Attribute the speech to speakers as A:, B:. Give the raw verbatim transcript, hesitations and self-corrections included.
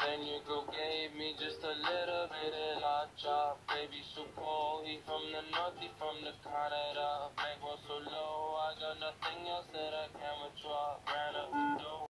A: Then your girl gave me just a little bit of la chop. Baby, so cold, he from the north, he from the Canada. Bankroll so low, I got nothing else that I can withdraw. Ran up the dough.